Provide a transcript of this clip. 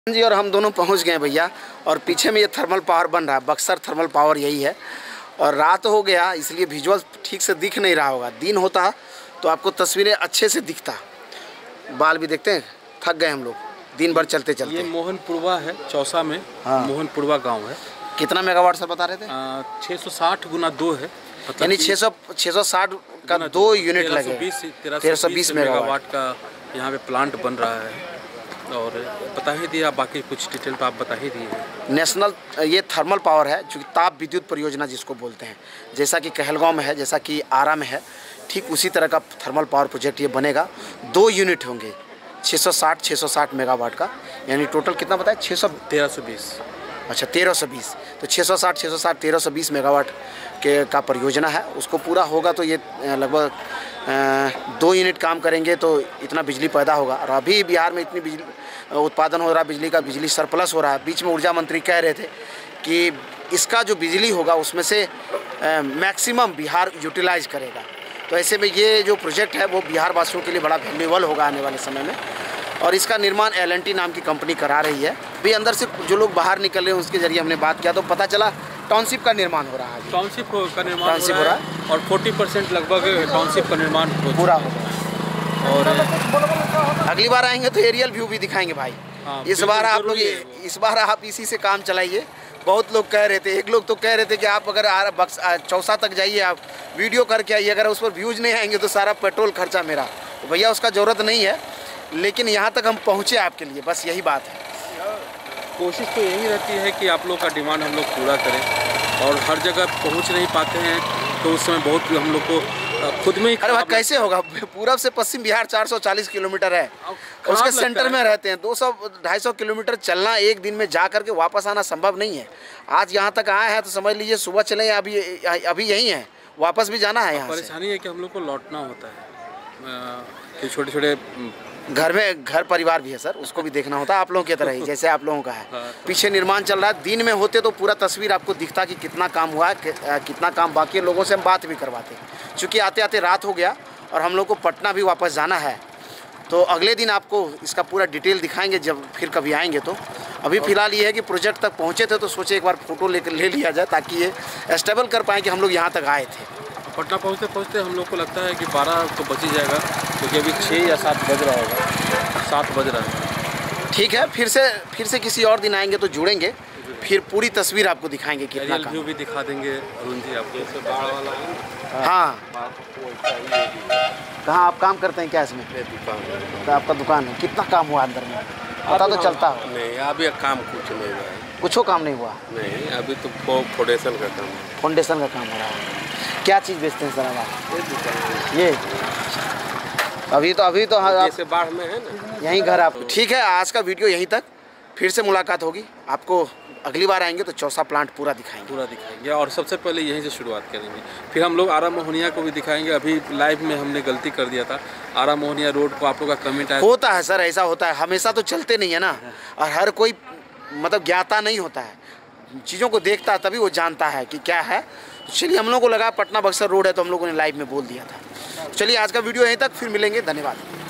जी और हम दोनों पहुंच गए भैया। और पीछे में ये थर्मल पावर बन रहा है, बक्सर थर्मल पावर यही है। और रात हो गया इसलिए विजुअल ठीक से दिख नहीं रहा होगा। दिन होता तो आपको तस्वीरें अच्छे से दिखता। बाल भी देखते हैं, थक गए हम लोग दिन भर चलते चलते। ये मोहनपुरवा है, चौसा में। हाँ। मोहनपुरवा गांव है। कितना मेगावाट सर बता रहे थे? 660 गुना 2 है, यानी 660 का 2 यूनिट लगे। 1320 मेगावाट का यहाँ पे प्लांट बन रहा है। और बता ही दिया, बाकी कुछ डिटेल तो आप बता ही दिए। नेशनल ये थर्मल पावर है, जो ताप विद्युत परियोजना जिसको बोलते हैं। जैसा कि कहलगांव में है, जैसा कि आरा में है, ठीक उसी तरह का थर्मल पावर प्रोजेक्ट ये बनेगा। 2 यूनिट होंगे 660 मेगावाट का। यानी टोटल कितना बताया? 1320। अच्छा 1320। तो 660 1320 मेगावाट का परियोजना है। उसको पूरा होगा तो ये लगभग 2 यूनिट काम करेंगे तो इतना बिजली पैदा होगा। और अभी बिहार में इतनी बिजली उत्पादन हो रहा है, बिजली का बिजली सरप्लस हो रहा है। बीच में ऊर्जा मंत्री कह रहे थे कि इसका जो बिजली होगा उसमें से मैक्सिमम बिहार यूटिलाइज करेगा। तो ऐसे में ये जो प्रोजेक्ट है वो बिहार वासियों के लिए बड़ा वैल्यूएबल होगा आने वाले समय में। और इसका निर्माण L&T नाम की कंपनी करा रही है। भी अंदर से जो लोग बाहर निकल रहे हैं उसके जरिए हमने बात किया तो पता चला टाउनशिप का निर्माण हो रहा है। टाउनशिप का निर्माण हो रहा है और 40% लगभग टाउनशिप का निर्माण पूरा होगा। और अगली बार आएंगे तो एरियल व्यू भी दिखाएंगे भाई। हाँ, इस बार आप इसी से काम चलाइए। बहुत लोग कह रहे थे, एक लोग तो कह रहे थे कि आप अगर चौसा तक जाइए, आप वीडियो करके आइए, अगर उस पर व्यूज़ नहीं आएंगे तो सारा पेट्रोल खर्चा मेरा। तो भैया उसका ज़रूरत नहीं है, लेकिन यहाँ तक हम पहुँचे आपके लिए, बस यही बात है। कोशिश तो यही रहती है कि आप लोग का डिमांड हम लोग पूरा करें। और हर जगह पहुँच नहीं पाते हैं तो उस समय बहुत हम लोग को खुद में ही। अरे भाई कैसे होगा? पूरब से पश्चिम बिहार 440 किलोमीटर है, उसके सेंटर में रहते हैं। 200-250 किलोमीटर चलना, एक दिन में जा करके वापस आना संभव नहीं है। आज यहाँ तक आए हैं तो समझ लीजिए सुबह चले, अभी यहीं है, वापस भी जाना है। यहाँ परेशानी है कि हम लोग को लौटना होता है, छोटे छोटे घर परिवार भी है सर, उसको भी देखना होता है आप लोगों की तरह ही, जैसे आप लोगों का है। पीछे निर्माण चल रहा है। दिन में होते तो पूरा तस्वीर आपको दिखता कि कितना काम हुआ है, कितना काम बाकी है। लोगों से हम बात भी करवाते। चूँकि आते आते रात हो गया और हम लोग को पटना भी वापस जाना है, तो अगले दिन आपको इसका पूरा डिटेल दिखाएंगे जब फिर कभी आएंगे तो। अभी फ़िलहाल ये है कि प्रोजेक्ट तक पहुँचे थे तो सोचे एक बार फ़ोटो ले लिया जाए ताकि ये एस्टेबल कर पाएँ कि हम लोग यहाँ तक आए थे। पटना पहुँचते हम लोग को लगता है कि 12 तो बच ही जाएगा, क्योंकि अभी 6 या 7 बज रहा होगा। 7 बज रहा है। ठीक है, फिर से किसी और दिन आएंगे तो जुड़ेंगे, फिर पूरी तस्वीर आपको दिखाएंगे कितना काम। व्यू भी दिखा देंगे अरुण जी आपको। बाढ़ वाला है। हाँ, कहाँ आप काम करते हैं क्या इसमें? तो आपका दुकान है, कितना काम हुआ अंदर में पता तो चलता हो? नहीं, अभी काम कुछ नहीं हुआ है। कुछ काम नहीं हुआ? नहीं, अभी तो फाउंडेशन का काम है। फाउंडेशन का काम हो रहा है। क्या चीज़ बेचते हैं सर आप? ये अभी तो जैसे बाढ़ में है ना, यहीं घर आप। ठीक है, आज का वीडियो यहीं तक, फिर से मुलाकात होगी। आपको अगली बार आएंगे तो चौसा प्लांट पूरा दिखाएंगे। और सबसे पहले यहीं से शुरुआत करेंगे, फिर हम लोग आरा मोहनिया को भी दिखाएंगे। अभी लाइव में हमने गलती कर दिया था, आरा मोहनिया रोड को आप लोग का कमेंट आया। होता है सर, ऐसा होता है, हमेशा तो चलते नहीं है ना। और हर कोई मतलब ज्ञाता नहीं होता है, चीज़ों को देखता है तभी वो जानता है कि क्या है। चलिए, हम लोगों को लगा पटना बक्सर रोड है तो हम लोगों ने लाइव में बोल दिया था। चलिए आज का वीडियो यहीं तक, फिर मिलेंगे। धन्यवाद।